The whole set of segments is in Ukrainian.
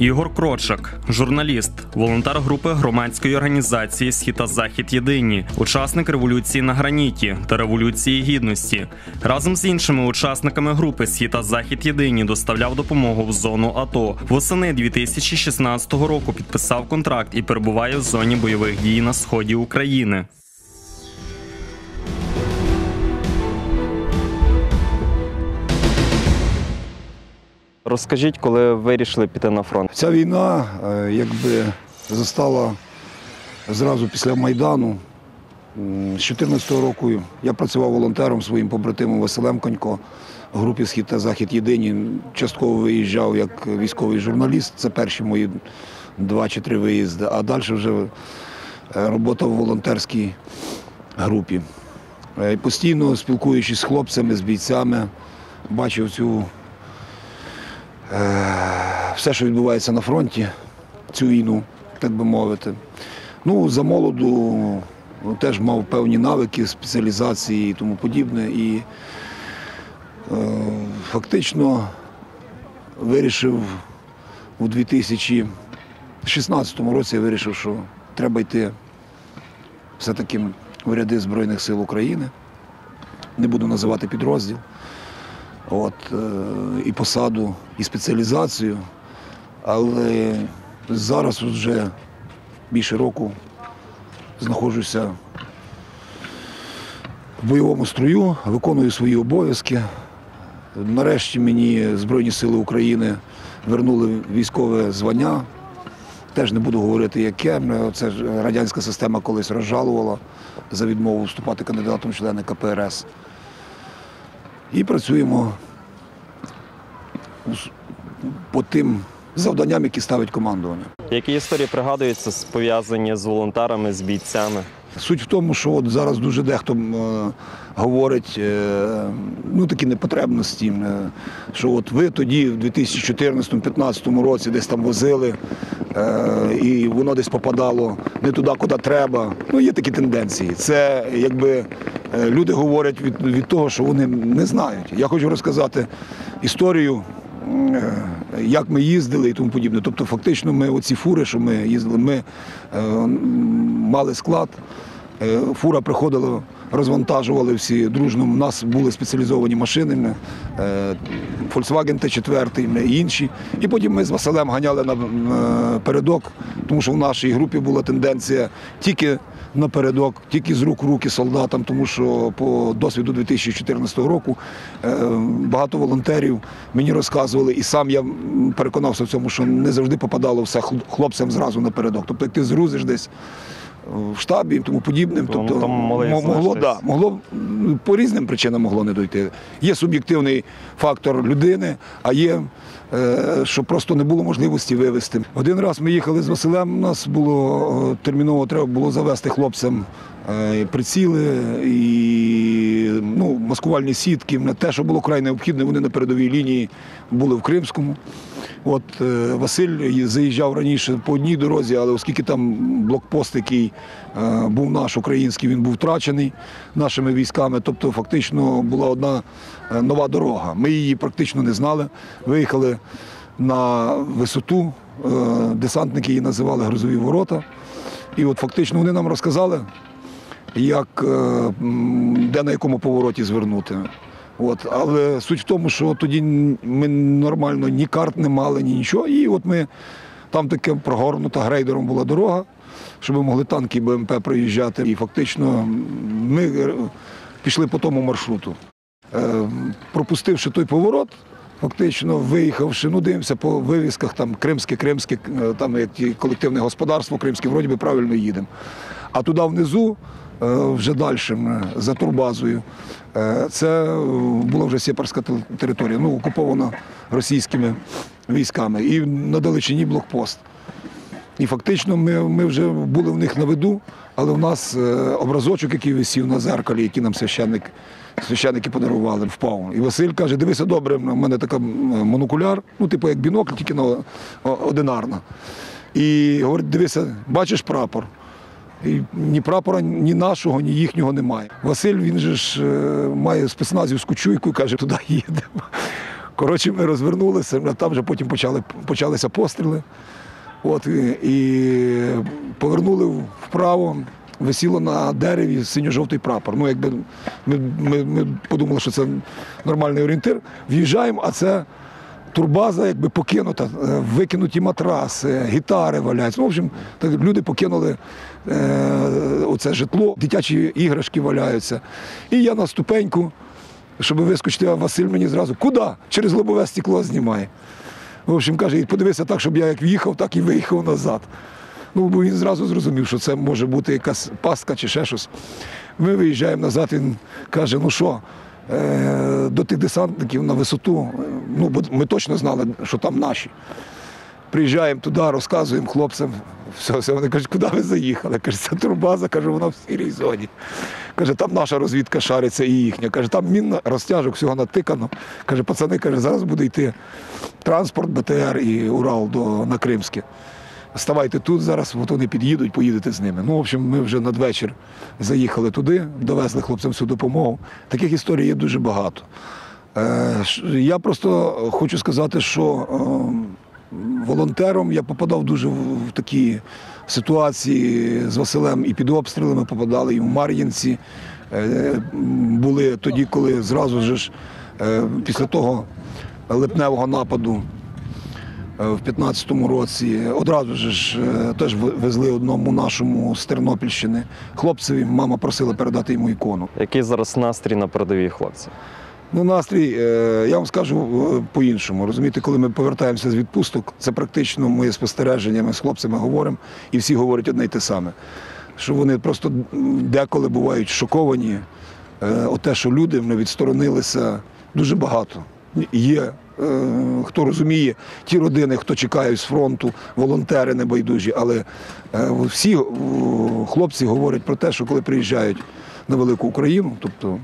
Ігор Крочак – журналіст, волонтер групи громадської організації «Схід та Захід єдині», учасник Революції на Граніті та Революції Гідності. Разом з іншими учасниками групи «Схід та Захід єдині» доставляв допомогу в зону АТО. Восени 2016 року підписав контракт і перебуває в зоні бойових дій на сході України. Розкажіть, коли вирішили піти на фронт? Ця війна якби застала зразу після Майдану. З 2014 року я працював волонтером своїм побратимом Василем Конько в групі «Схід та Захід єдині». Частково виїжджав як військовий журналіст, це перші мої 2 чи 3 виїзди, а далі вже робота в волонтерській групі. Постійно спілкуючись з хлопцями, з бійцями, бачив все, що відбувається на фронті, цю війну, так би мовити. Ну, за молоду теж мав певні навики, спеціалізації і тому подібне. І фактично вирішив у 2016 році, що треба йти все-таки в ряди Збройних сил України. Не буду називати підрозділ. І посаду, і спеціалізацію, але зараз вже більше року знаходжуся в бойовому строю, виконую свої обов'язки. Нарешті мені Збройні сили України вернули військове звання. Теж не буду говорити, яке. Це ж радянська система колись розжалувала за відмову вступати кандидатом в члени КПРС. І працюємо по тим завданням, які ставить командування. Які історії пригадуються, пов'язані з волонтерами, з бійцями? Суть в тому, що от зараз дуже дехто говорить такі непотребності, що от ви тоді в 2014-2015 році десь там возили, і воно десь попадало не туди, куди треба. Є такі тенденції. Це якби люди говорять від того, що вони не знають. Я хочу розказати історію, як ми їздили і тому подібне. Тобто фактично ми оці фури, що ми їздили, ми мали склад, фура приходила, розвантажували всі дружно. У нас були спеціалізовані машини, Volkswagen T4 і інші. І потім ми з Василем ганяли на передок, тому що в нашій групі була тенденція тільки напередок, тільки з рук в руки солдатам, тому що по досвіду 2014 року багато волонтерів мені розказували, і сам я переконався в цьому, що не завжди попадало все хлопцям зразу напередок. Тобто, як ти зрузиш десь в штабі і тому подібним, тобто могло по різним причинам могло не дойти. Є суб'єктивний фактор людини, а є, що просто не було можливості вивезти. Один раз ми їхали з Василем, у нас було терміново треба було завести хлопцям приціли і маскувальні сітки. Те, що було край необхідне, вони на передовій лінії були в Кримському. Василь заїжджав раніше по одній дорозі, але оскільки там блокпост, який був наш український, він був втрачений нашими військами, тобто фактично була одна нова дорога. Ми її практично не знали, виїхали на висоту, десантники її називали «Грозові ворота». І фактично вони нам розказали, де на якому повороті звернути. Але суть в тому, що тоді ми нормально ні карт не мали, ні нічого. І ми, там таке прогорнута грейдером була дорога, щоб могли танки і БМП проїжджати. І фактично ми пішли по тому маршруту. Пропустивши той поворот, фактично виїхавши, дивимося по вивісках, там кримське, там як колективне господарство кримське, вроді би правильно їдемо. А туди внизу, вже далі, за турбазою, це була вже сепарська територія, окупована російськими військами. І на далечині блокпост. І фактично ми вже були в них на виду, але в нас образочок, який висів на зеркалі, який нам священники подарували, впав. І Василь каже, дивися добре, в мене така монокуляр, типу як бінокль, тільки одинарна. І говорить, дивися, бачиш прапор? І ні прапора, ні нашого, ні їхнього немає. Василь, він же ж має спецназівську чуйку і каже, туди їдемо. Коротше, ми розвернулися, там вже потім почалися постріли. От, і повернули вправо, висіло на дереві синьо-жовтий прапор. Ну, якби ми подумали, що це нормальний орієнтир. В'їжджаємо, а це турбаза якби покинута, викинуті матраси, гітари валяються. Ну, в общем, так, люди покинули оце житло, дитячі іграшки валяються. І я на ступеньку, щоб вискочити, а Василь мені зразу, куди? Через лобове стекло знімає. В общем, каже, і подивися так, щоб я як в'їхав, так і виїхав назад. Ну, бо він зразу зрозумів, що це може бути якась пастка чи ще щось. Ми виїжджаємо назад, він каже, ну що, до тих десантників на висоту, ну, бо ми точно знали, що там наші. Приїжджаємо туди, розказуємо хлопцям, все, вони кажуть, куди ви заїхали? Каже, це турбаза, каже, вона в сірій зоні. Каже, там наша розвідка шариться і їхня. Каже, там мінна розтяжок, всього натикано. Каже, пацани, каже, зараз буде йти транспорт, БТР і Урал на Кримське. Ставайте тут зараз, от вони під'їдуть, поїдете з ними. Ну, в общем, ми вже надвечір заїхали туди, довезли хлопцям всю допомогу. Таких історій є дуже багато. Я просто хочу сказати, що волонтером я попадав дуже в такі ситуації з Василем і під обстрілами попадали, і в Мар'їнці. Були тоді, коли зразу ж після того липневого нападу в 15-му році одразу ж теж везли одному нашому з Тернопільщини хлопцеві, мама просила передати йому ікону. Який зараз настрій на передовій, хлопці? Ну, настрій, я вам скажу по-іншому. Розумієте, коли ми повертаємося з відпусток, це практично моє спостереження, ми з хлопцями говоримо, і всі говорять одне й те саме. Що вони просто деколи бувають шоковані, те, що люди відсторонилися дуже багато. Є, хто розуміє, ті родини, хто чекає з фронту, волонтери небайдужі, але всі хлопці говорять про те, що коли приїжджають на велику Україну, тобто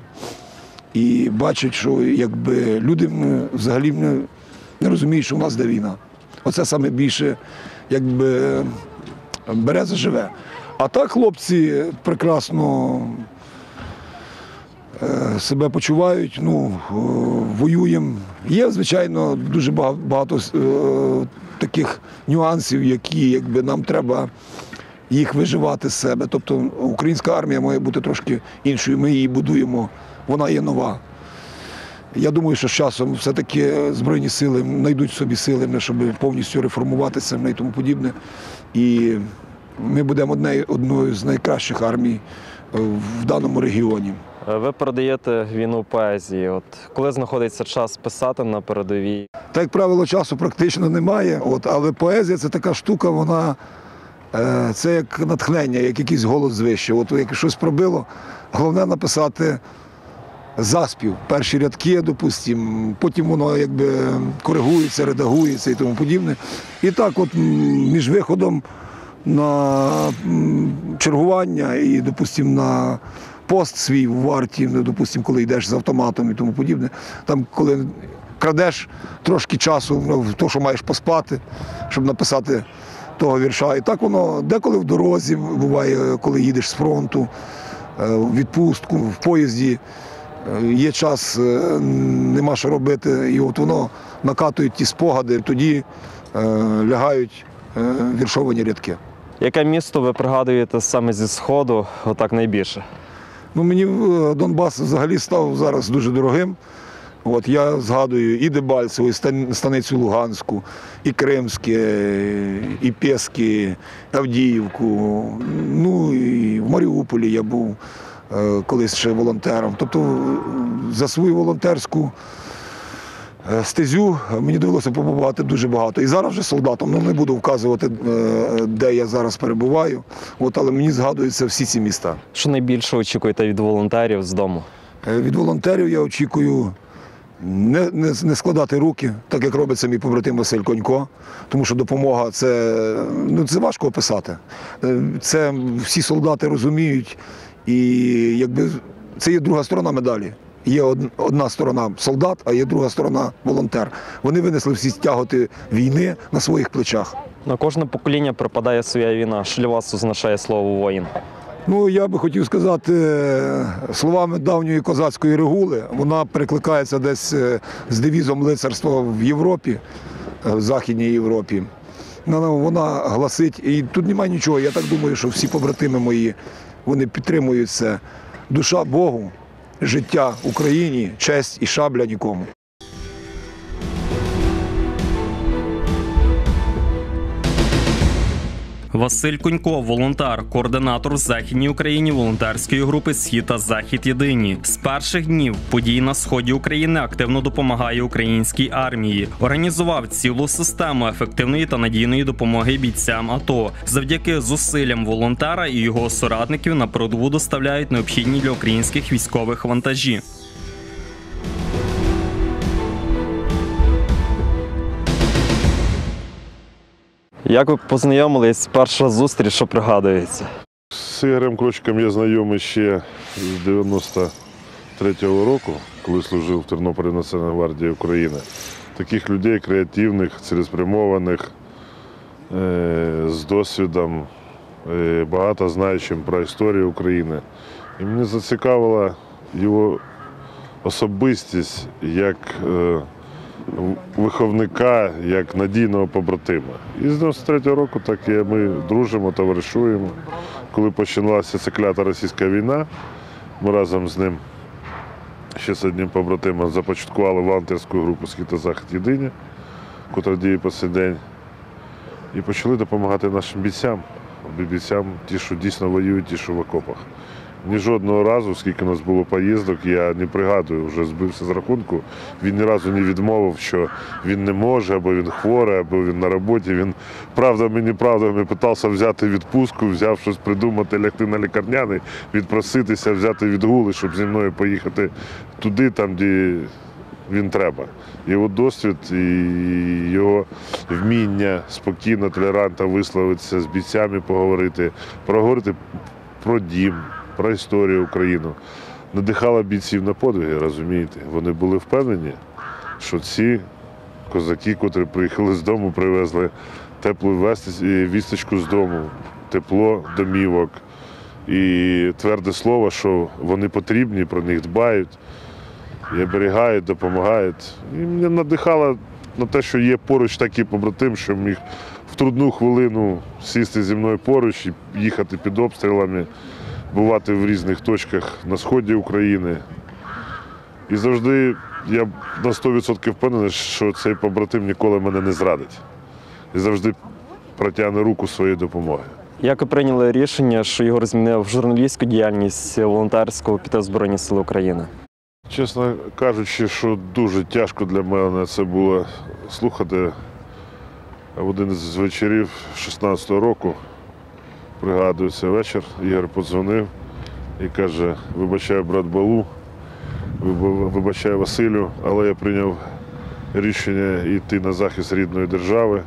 і бачать, що якби люди взагалі не розуміють, що в нас де війна. Оце саме більше якби береза живе. А так хлопці прекрасно себе почувають, ну, воюємо. Є, звичайно, дуже багато таких нюансів, які якби нам треба їх виживати з себе. Тобто українська армія має бути трошки іншою, ми її будуємо, вона є нова. Я думаю, що з часом все-таки Збройні сили знайдуть в собі сили, щоб повністю реформуватися і тому подібне. І ми будемо одною з найкращих армій в даному регіоні. Ви передаєте війну поезії. От коли знаходиться час писати на передовій? Так, як правило, часу практично немає, але поезія – це така штука, вона це як натхнення, як якийсь голос звище. От як щось пробило, головне написати заспів, перші рядки, допустимо, потім воно якби коригується, редагується і тому подібне. І так от між виходом на чергування і, допустимо, на пост свій в варті, допустимо, коли йдеш з автоматом і тому подібне, там, коли крадеш трошки часу в те, що маєш поспати, щоб написати того вірша. І так воно деколи в дорозі буває, коли їдеш з фронту, в відпустку, в поїзді, є час, нема що робити, і от воно накатують ті спогади, тоді лягають віршовані рядки. Яке місто ви пригадуєте саме зі Сходу отак найбільше? Ну, мені Донбас взагалі став зараз дуже дорогим. От, я згадую і Дебальцево, і станицю Луганську, і Кримське, і Пєски, Авдіївку. Ну, і в Маріуполі я був колись ще волонтером. Тобто за свою волонтерську стезю мені довелося побувати дуже багато. І зараз вже солдатом, не буду вказувати, де я зараз перебуваю, але мені згадуються всі ці міста. Що найбільше очікуєте від волонтерів з дому? Від волонтерів я очікую не складати руки, так як робить мій побратим Василь Конько, тому що допомога – це важко описати. Це всі солдати розуміють, і якби це є друга сторона медалі. Є одна сторона солдат, а є друга сторона волонтер. Вони винесли всі тяготи війни на своїх плечах. На кожне покоління припадає своя війна. Що для вас означає слово «воїн»? Ну, я би хотів сказати словами давньої козацької регули. Вона перекликається десь з девізом лицарства в Європі, в Західній Європі. Вона гласить, і тут немає нічого. Я так думаю, що всі побратими мої, вони підтримують це. Душа Богу, життя Україні, честь і шабля нікому. Василь Кунько – волонтер, координатор в Західній Україні волонтерської групи «Схід» та «Захід єдині». З перших днів подій на сході України активно допомагає українській армії. Організував цілу систему ефективної та надійної допомоги бійцям АТО. Завдяки зусиллям волонтера і його соратників на передову доставляють необхідні для українських військових вантажі. Як ви познайомились, перша зустріч, що пригадується? З Ігорем Крочиком я знайомий ще з 93-го року, коли служив в Тернополі Національній гвардії України. Таких людей креативних, цілеспрямованих, з досвідом, багато знаючим про історію України. І мене зацікавила його особистість як виховника, як надійного побратима. І з 93-го року так ми дружимо, товаришуємо. Коли почалася ця клята російська війна, ми разом з ним, ще з одним побратимом, започаткували волонтерську групу «Схід» та «Захід єдині», яка діє по цей день. І почали допомагати нашим бійцям, ті, що дійсно воюють, ті, що в окопах. Ні жодного разу, скільки у нас було поїздок, я не пригадую, вже збився з рахунку, він ні разу не відмовив, що він не може, або він хворий, або він на роботі. Він правдами питався взяти відпустку, взяв щось придумати, лягти на лікарняний, відпроситися, взяти відгули, щоб зі мною поїхати туди, там, де він треба. Його досвід і його вміння спокійно, толерантно висловитися з бійцями, поговорити про дім, про історію України. Надихала бійців на подвиги, розумієте. Вони були впевнені, що ці козаки, котрі приїхали з дому, привезли теплу вісточку з дому, тепло домівок і тверде слово, що вони потрібні, про них дбають, і оберігають, допомагають. І мене надихало на те, що є поруч такий побратим, що міг в трудну хвилину сісти зі мною поруч і їхати під обстрілами, бувати в різних точках на сході України. І завжди я на 100% впевнений, що цей побратим ніколи мене не зрадить. І завжди протягне руку своєї допомоги. Як ви прийняли рішення, що Ігор змінив журналістську діяльність волонтерську піти в Збройні Сили України? Чесно кажучи, що дуже тяжко для мене це було слухати. В один з вечорів 16-го року, пригадується вечір, Ігор подзвонив і каже: вибачай, брат Балу, вибачай, Василю, але я прийняв рішення йти на захист рідної держави,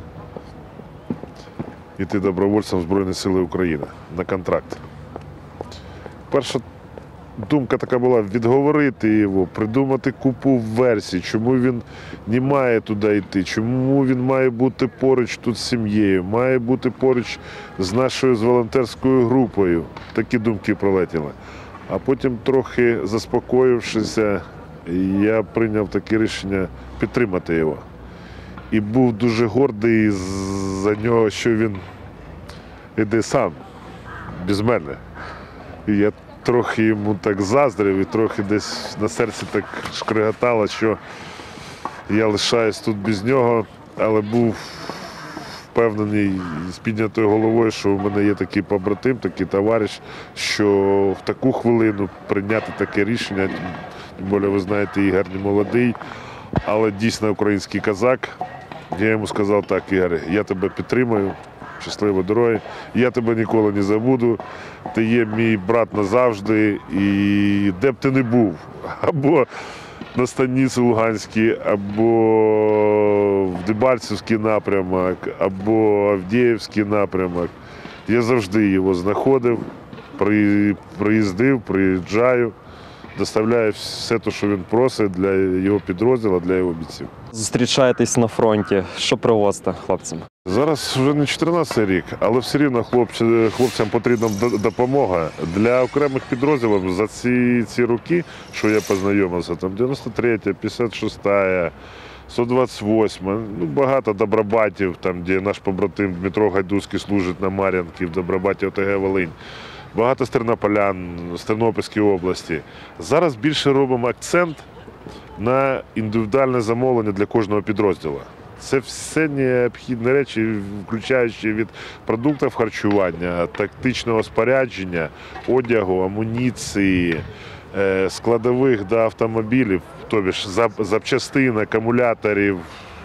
йти добровольцем в Збройні Сили України на контракт. Перша думка така була – відговорити його, придумати купу версій, чому він не має туди йти, чому він має бути поруч тут з сім'єю, має бути поруч з нашою волонтерською групою. Такі думки пролетіли. А потім, трохи заспокоївшися, я прийняв таке рішення підтримати його. І був дуже гордий за нього, що він йде сам, без мене. І я трохи йому так заздрив і трохи десь на серці так шкриготало, що я лишаюсь тут без нього, але був впевнений з піднятою головою, що у мене є такий побратим, такий товариш, що в таку хвилину прийняти таке рішення, тим більше, ви знаєте, Ігор не молодий, але дійсно український козак. Я йому сказав так: Ігор, я тебе підтримую, щасливої дороги, я тебе ніколи не забуду, ти є мій брат назавжди, і де б ти не був, або на станиці Луганській, або в Дебальцевський напрямок, або Авдіївський напрямок, я завжди його знаходив, приїздив, приїжджаю, доставляю все те, що він просить для його підрозділу, для його бійців. Зустрічаєтесь на фронті. Що привозите хлопцям? Зараз вже не 14-й рік, але все рівно хлопцям потрібна допомога. Для окремих підрозділів за ці роки, що я познайомився, там 93-я, 56-я, 128-ма, ну, багато добробатів, там, де наш побратим Дмитро Гайдуцький служить на Мар'янці, в Добробаті ОТГ Волинь. Багато з тернополян, з Тернопільської області. Зараз більше робимо акцент на індивідуальне замовлення для кожного підрозділу. Це все необхідні речі, включаючи від продуктів харчування, тактичного спорядження, одягу, амуніції, складових до автомобілів, тобто запчастин, акумуляторів.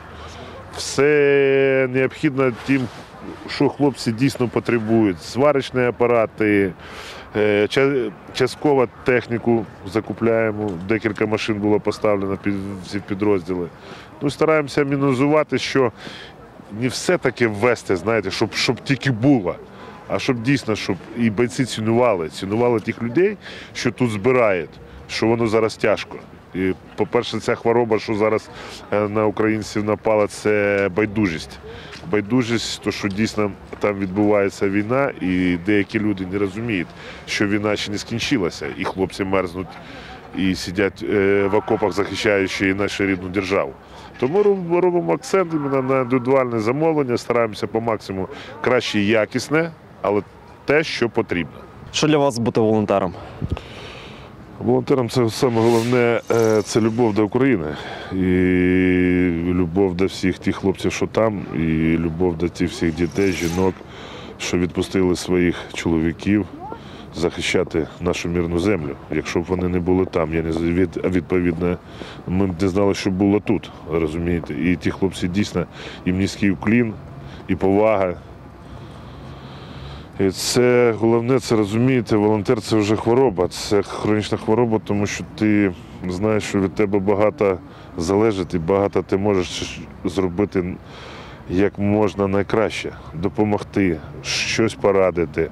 Все необхідно тим, що хлопці дійсно потребують. Сварочні апарати, частково техніку закупляємо, декілька машин було поставлено під ці підрозділи. Ну, стараємося мінімізувати, що не все таки ввести, знаєте, щоб тільки було, а щоб дійсно, щоб і бойці цінували тих людей, що тут збирають, що воно зараз тяжко. І, по-перше, ця хвороба, що зараз на українців напала, це байдужість. Байдужість, то що дійсно там відбувається війна, і деякі люди не розуміють, що війна ще не скінчилася, і хлопці мерзнуть і сидять в окопах, захищаючи нашу рідну державу. Тому робимо акцент іменно на індивідуальне замовлення, стараємося по максимуму краще і якісне, але те, що потрібно. Що для вас бути волонтером? Волонтером це саме головне, це любов до України. І любов до всіх тих хлопців, що там, і любов до тих всіх дітей, жінок, що відпустили своїх чоловіків захищати нашу мирну землю. Якщо б вони не були там, відповідно, ми б не знали, що було тут, розумієте. І ті хлопці дійсно, їм низький уклін і повага. І це головне, це розумієте, волонтер – це вже хвороба, це хронічна хвороба, тому що ти знаєш, що від тебе багато залежить і багато ти можеш зробити як можна найкраще, допомогти, щось порадити,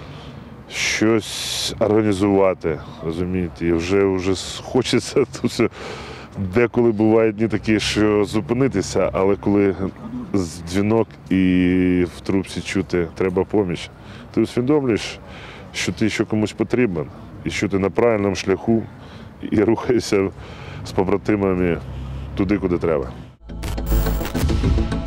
щось організувати, розумієте, і вже хочеться тут. Деколи бувають дні такі, що зупинитися, але коли дзвінок і в трубці чути «треба поміч», ти усвідомлюєш, що ти ще комусь потрібен, і що ти на правильному шляху і рухаєшся з побратимами туди, куди треба.